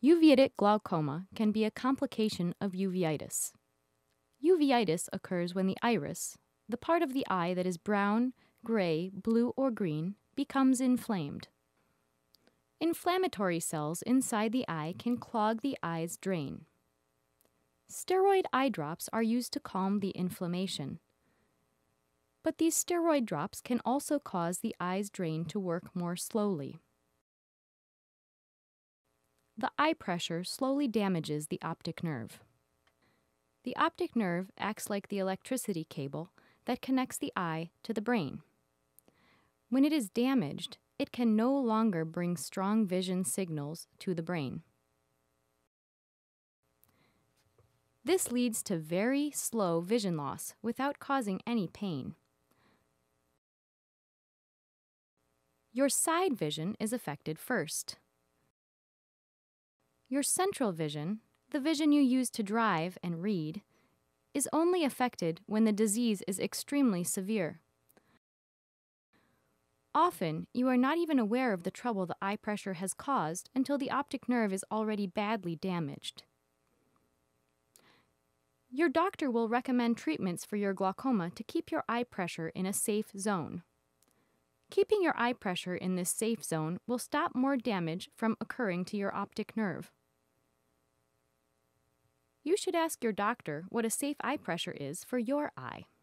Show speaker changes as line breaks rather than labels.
Uveitic glaucoma can be a complication of uveitis. Uveitis occurs when the iris, the part of the eye that is brown, gray, blue, or green, becomes inflamed. Inflammatory cells inside the eye can clog the eye's drain. Steroid eye drops are used to calm the inflammation. But these steroid drops can also cause the eye's drain to work more slowly. The eye pressure slowly damages the optic nerve. The optic nerve acts like the electricity cable that connects the eye to the brain. When it is damaged, it can no longer bring strong vision signals to the brain. This leads to very slow vision loss without causing any pain. Your side vision is affected first. Your central vision, the vision you use to drive and read, is only affected when the disease is extremely severe. Often, you are not even aware of the trouble the eye pressure has caused until the optic nerve is already badly damaged. Your doctor will recommend treatments for your glaucoma to keep your eye pressure in a safe zone. Keeping your eye pressure in this safe zone will stop more damage from occurring to your optic nerve. You should ask your doctor what a safe eye pressure is for your eye.